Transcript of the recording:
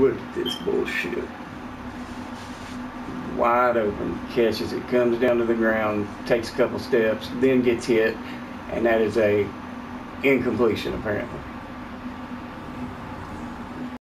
Look at this bullshit. Wide open, catches it, comes down to the ground, takes a couple steps, then gets hit, and that is a incompletion apparently.